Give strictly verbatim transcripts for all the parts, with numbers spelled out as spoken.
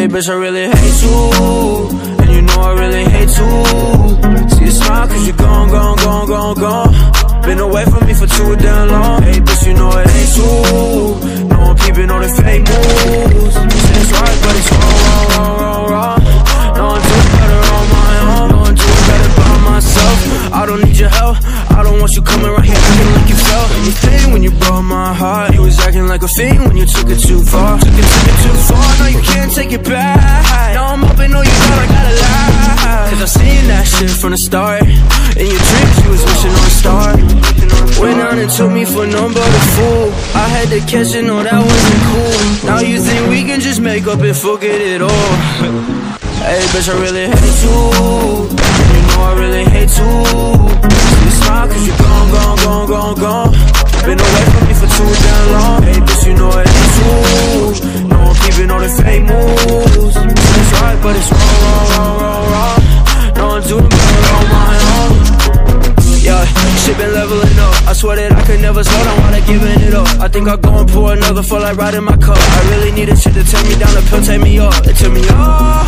bitch, I really hate you, and you know I really hate you. See you smile cause you gone, gone, gone, gone, gone. Been away from me for too damn long. Hey bitch, you know it ain't you. No one peeping on the fake moves. Say it's right, but it's wrong, wrong, wrong, wrong, wrong. No one do it better on my own. No one do it better by myself. I don't need your help. I don't want you coming around here acting like you felt anything when you broke my heart. You was acting like a fiend when you took it too far. Took it, took it too far, now you can't take it back. Now I'm hoping, no you thought I gotta lie. Cause I seen that shit from the start. In your dreams you was wishing on a star. Went out and took me for none but a fool. I had to catch it, no that wasn't cool. Now you think we can just make up and forget it all. Hey bitch, I really hate you, you know I really hate you. You smile cause you gone, gone, gone, gone, gone. Been away from me for too damn long. Hey bitch, you know it ain't you. No one keeping all the fake moves. It's right, but it's wrong, wrong, wrong, wrong, wrong. No one doing better on my own. Yeah, shit been leveling up. I swear that I could never slow down while I giving it up. I think I'll go and pour another for like riding my cup. I really need a shit to take me down, the pill take me up. It took me up.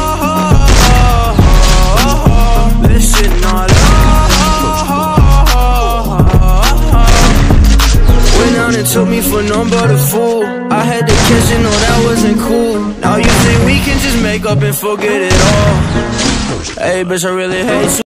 This shit not went out and took me for none but a fool. I had to catch it, no that wasn't cool. Now you think we can just make up and forget it all. Hey bitch, I really hate you.